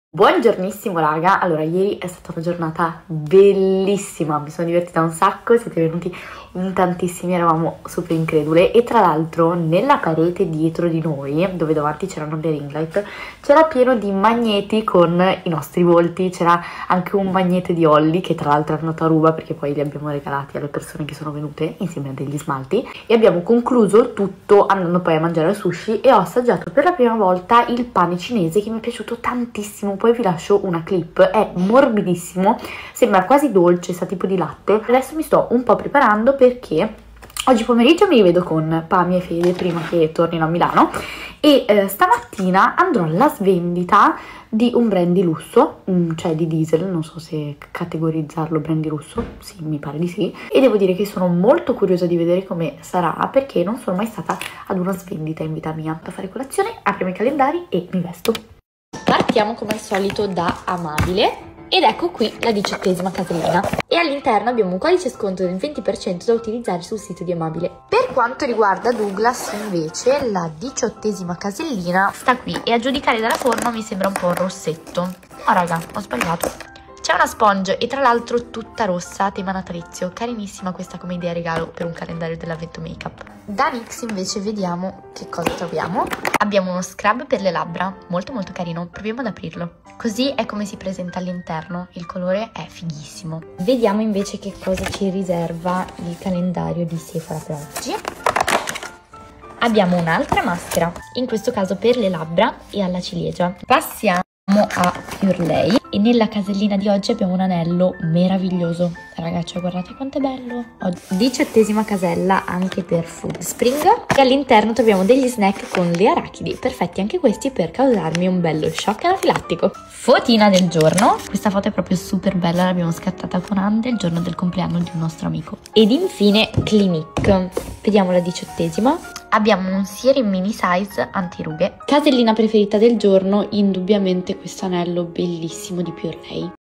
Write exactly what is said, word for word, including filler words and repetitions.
Buongiornissimo raga, allora ieri è stata una giornata bellissima, mi sono divertita un sacco, siete venuti in tantissimi, eravamo super incredule e tra l'altro nella parete dietro di noi, dove davanti c'erano le ring light, c'era pieno di magneti con i nostri volti, c'era anche un magnete di Olly che tra l'altro è andato a ruba perché poi li abbiamo regalati alle persone che sono venute insieme a degli smalti e abbiamo concluso il tutto andando poi a mangiare sushi e ho assaggiato per la prima volta il pane cinese che mi è piaciuto tantissimo. Poi vi lascio una clip, è morbidissimo, sembra quasi dolce, sa tipo di latte. Adesso mi sto un po' preparando perché oggi pomeriggio mi rivedo con Pami e Fede prima che tornino a Milano e eh, stamattina andrò alla svendita di un brand di lusso, cioè di diesel, non so se categorizzarlo brand di lusso, sì, mi pare di sì, e devo dire che sono molto curiosa di vedere come sarà perché non sono mai stata ad una svendita in vita mia. Da fare colazione, apriamo i calendari e mi vesto. Partiamo come al solito da Amabile ed ecco qui la diciottesima casellina e all'interno abbiamo un codice sconto del venti per cento da utilizzare sul sito di Amabile. Per quanto riguarda Douglas invece la diciottesima casellina sta qui e a giudicare dalla forma mi sembra un po' rossetto. Oh raga, ho sbagliato. C'è una sponge e tra l'altro tutta rossa, tema natalizio, carinissima questa come idea regalo per un calendario dell'avvento make-up. Da NYX invece vediamo che cosa troviamo. Abbiamo uno scrub per le labbra, molto molto carino, proviamo ad aprirlo. Così è come si presenta all'interno, il colore è fighissimo. Vediamo invece che cosa ci riserva il calendario di Sephora per oggi. Abbiamo un'altra maschera, in questo caso per le labbra e alla ciliegia. Passiamo a Pure Lei e nella casellina di oggi abbiamo un anello meraviglioso, ragazzi, guardate quanto è bello. Diciottesima casella anche per Food Spring e all'interno troviamo degli snack con le arachidi, perfetti anche questi per causarmi un bello shock anafilattico. Fotina del giorno, questa foto è proprio super bella, l'abbiamo scattata con Ande il giorno del compleanno di un nostro amico. Ed infine Clinique, vediamo la diciottesima. Abbiamo un serum mini size antirughe. Casellina preferita del giorno, indubbiamente questo anello bellissimo di Pure Lei.